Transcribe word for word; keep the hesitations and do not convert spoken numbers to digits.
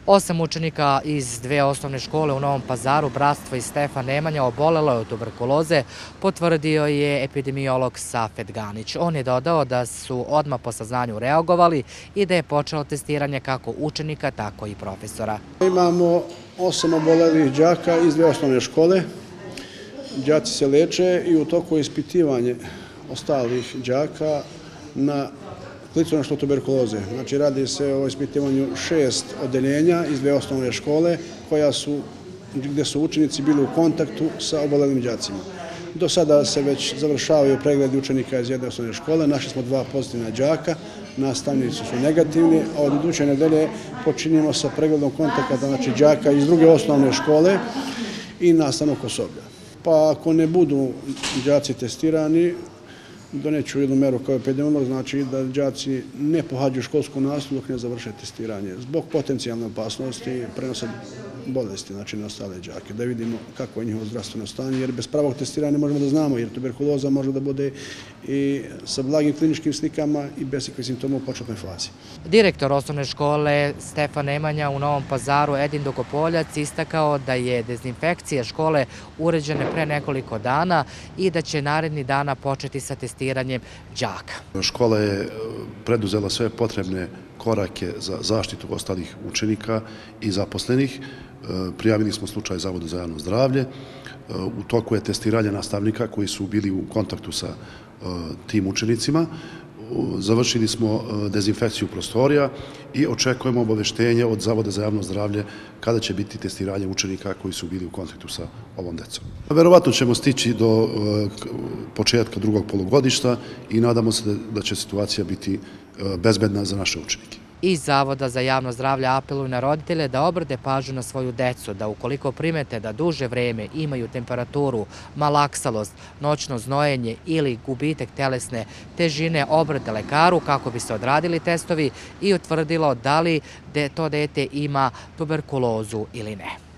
Osam učenika iz dve osnovne škole u Novom Pazaru, Bratstvo i Stefan Nemanja, obolelo je od tuberkuloze, potvrdio je epidemiolog Safet Ganić. On je dodao da su odmah po saznanju reagovali i da je počelo testiranje kako učenika, tako i profesora. Imamo osam obolelih đaka iz dve osnovne škole. Đaci se leče i u toku ispitivanja ostalih đaka na kliconošnu tuberkuloze. Znači, radi se o ispitivanju šest odeljenja iz dve osnovne škole koja su, gdje su učenici bili u kontaktu sa obolelim đacima. Do sada se već završavaju pregledi učenika iz jedne osnovne škole. Našli smo dva pozitivna đaka, nastavnici su negativni, a od iduće nedelje počinjemo sa pregledom kontakata, znači đaka iz druge osnovne škole i nastavnog osoblja. Pa ako ne budu đaci testirani, doneću jednu meru kao epidemiolog, znači da đaci ne pohađaju školsku nastavu dok ne završe testiranje, zbog potencijalne opasnosti prenosa bolesti, znači na ostale đake, da vidimo kako je njihovo zdravstveno stanje, jer bez pravog testiranja možemo da znamo, jer tuberkuloza može da bude i sa blagim kliničkim slikama i bez ikakvih simptoma u početnoj fazi. Direktor osnovne škole Stefan Nemanja u Novom Pazaru, Edin Dugopoljac, istakao da je dezinfekcija škole uređena pre nekoliko dana i da će naredni dana početi sa testiranjem đaka. Škola je preduzela sve potrebne korake za zaštitu ostalih učenika i zaposlenih. Prijavili smo slučaj Zavodu za javno zdravlje. U toku je testiranje nastavnika koji su bili u kontaktu sa tim učenicima. Završili smo dezinfekciju prostorija i očekujemo obaveštenje od Zavoda za javno zdravlje kada će biti testiranje učenika koji su bili u kontaktu sa ovom decom. Verovatno ćemo stići do početka drugog polugodišta i nadamo se da će situacija biti bezbedna za naše učenike. Iz Zavoda za javno zdravlje apeluju na roditelje da obrate pažnju na svoju decu, da ukoliko primete da duže vreme imaju temperaturu, malaksalost, noćno znojenje ili gubitak telesne težine, obrate lekaru kako bi se odradili testovi i utvrdilo da li to dete ima tuberkulozu ili ne.